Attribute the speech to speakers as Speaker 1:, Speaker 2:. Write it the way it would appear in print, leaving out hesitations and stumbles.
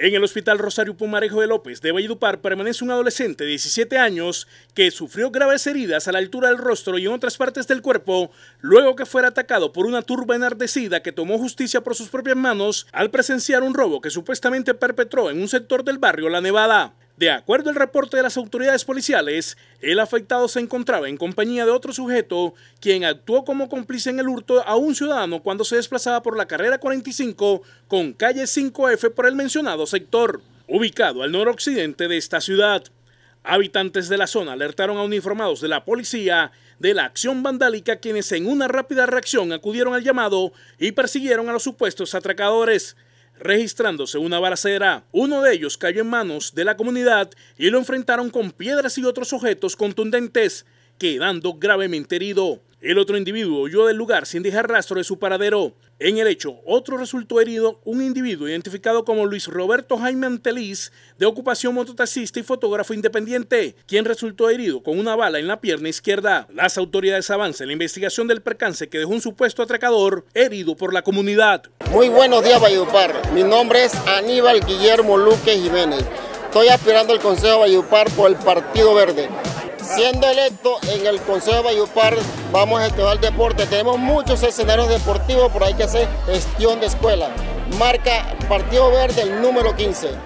Speaker 1: En el Hospital Rosario Pumarejo de López de Valledupar permanece un adolescente de 17 años que sufrió graves heridas a la altura del rostro y en otras partes del cuerpo luego que fuera atacado por una turba enardecida que tomó justicia por sus propias manos al presenciar un robo que supuestamente perpetró en un sector del barrio La Nevada. De acuerdo al reporte de las autoridades policiales, el afectado se encontraba en compañía de otro sujeto, quien actuó como cómplice en el hurto a un ciudadano cuando se desplazaba por la carrera 45 con calle 5F por el mencionado sector, ubicado al noroccidente de esta ciudad. Habitantes de la zona alertaron a uniformados de la policía de la acción vandálica, quienes en una rápida reacción acudieron al llamado y persiguieron a los supuestos atracadores, registrándose una balacera. Uno de ellos cayó en manos de la comunidad y lo enfrentaron con piedras y otros objetos contundentes, quedando gravemente herido. El otro individuo huyó del lugar sin dejar rastro de su paradero. En el hecho, otro resultó herido, un individuo identificado como Luis Roberto Jaime Anteliz, de ocupación mototaxista y fotógrafo independiente, quien resultó herido con una bala en la pierna izquierda. Las autoridades avanzan en la investigación del percance que dejó un supuesto atracador herido por la comunidad.
Speaker 2: Muy buenos días, Valledupar. Mi nombre es Aníbal Guillermo Luque Jiménez. Estoy aspirando al Consejo de Valledupar por el Partido Verde. Siendo electo en el Consejo de Valledupar, vamos a gestionar deporte. Tenemos muchos escenarios deportivos, pero hay que hacer gestión de escuela. Marca Partido Verde el número 15.